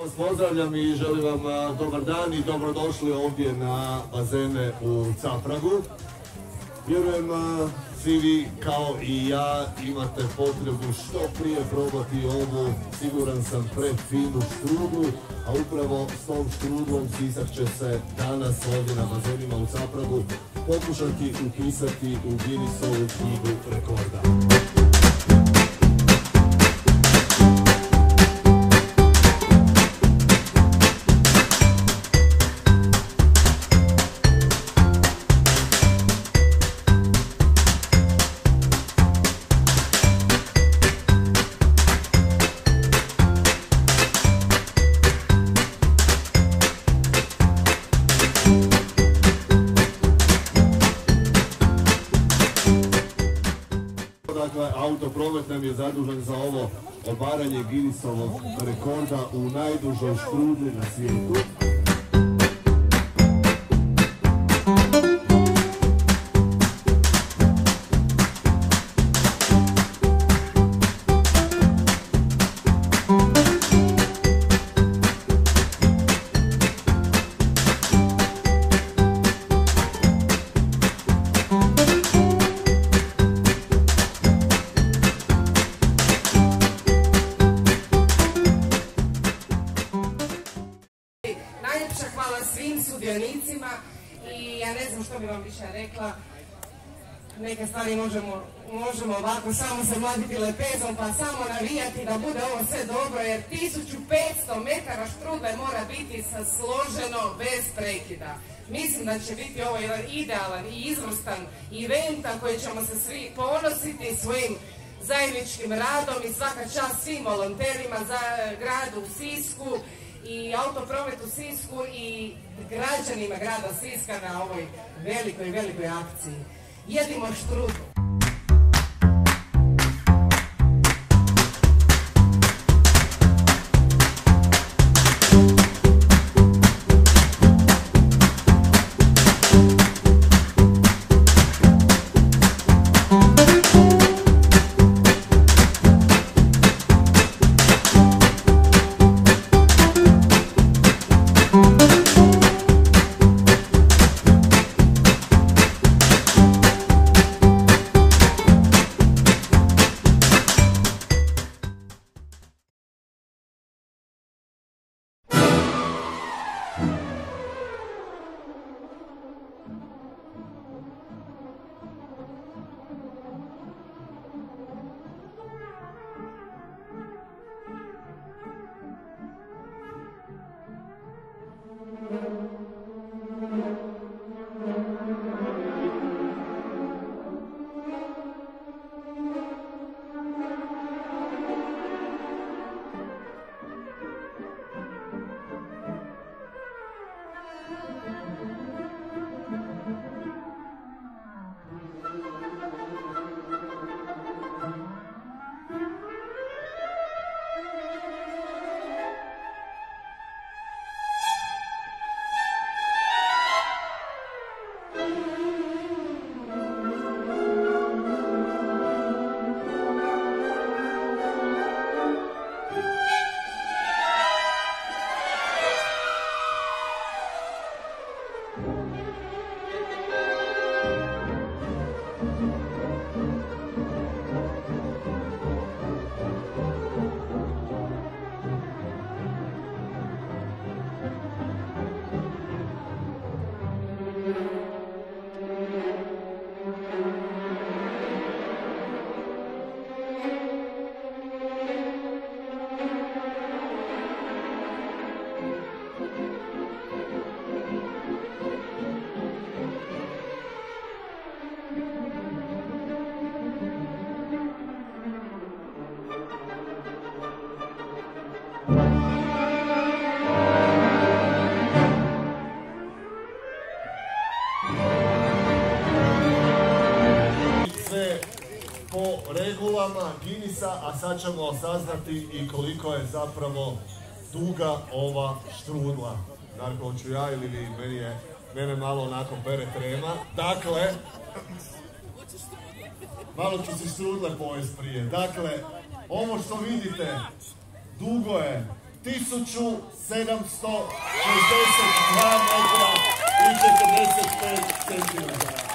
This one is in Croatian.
vas pozdravljam i želim vam dobar dan i dobrodošli ovdje na bazene u Capragu. Vjerujem svi vi kao i ja imate potrebu što prije probati ovu, siguran sam, prefinu štrudlu, a upravo s tom štrudlom Sisak će se danas ovdje na bazenima u Capragu pokušati upisati u Guinnessovu knjigu rekorda. Dakle, Autopromet nam je zadužen za ovo obaranje Guinnessovog rekorda u najdužoj štrudli na svijetu. Hvala svim sudionicima i ja ne znam što bi vam više rekla. Neke stvari možemo ovako samo se mladiti lepezom pa samo navijati da bude ovo sve dobro, jer 1500 metara štrudle mora biti složeno bez prekida. Mislim da će biti ovo jedan idealan i izvrstan event na koji ćemo se svi ponositi svojim zajedničkim radom i svaka čast svim volonterima za gradu u Sisku i Autopromet u Sisku i građanima grada Siska na ovoj velikoj akciji. Jedimo štrudlu. Po regulama Guinnessa, a sad ćemo saznati i koliko je zapravo duga ova štrudla. Darko, hoću ja ili vi? Mene malo onako bere trema. Dakle, malo ću si štrudle pojest prije. Dakle, ovo što vidite dugo je 1762 metra i 45 centimetara.